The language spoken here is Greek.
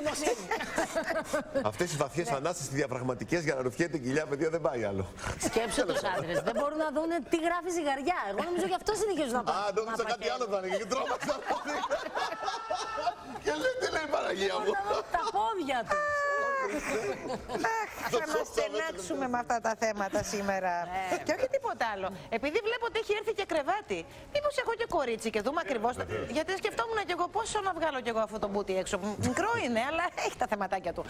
εμπιστοσύνη. Αυτές οι βαθιές ανάστασεις διαπραγματικές για να ρουφιέται η κοιλιά, παιδιά, δεν πάει άλλο. Σκέψου τους άντρες. Δεν μπορούν να δουν τι γράφει ζυγαριά. Εγώ νομίζω γι' αυτό συνεχίζουν να πάνε. Α, νόμιζα κάτι άλλο θα είναι. Και τρόμαξα. Και λέει, τι λέει η Παναγία μου. Τα πόδια του. Θα μας στενάξουμε με αυτά τα θέματα σήμερα. Και όχι τίποτα άλλο. Επειδή βλέπω ότι έχει έρθει και κρεβάτι. Μήπως έχω και κορίτσι και δούμε ακριβώς. Γιατί σκεφτόμουν κι εγώ πόσο να βγάλω κι εγώ αυτό το μπούτι έξω. Μικρό είναι, αλλά έχει τα θεματάκια του.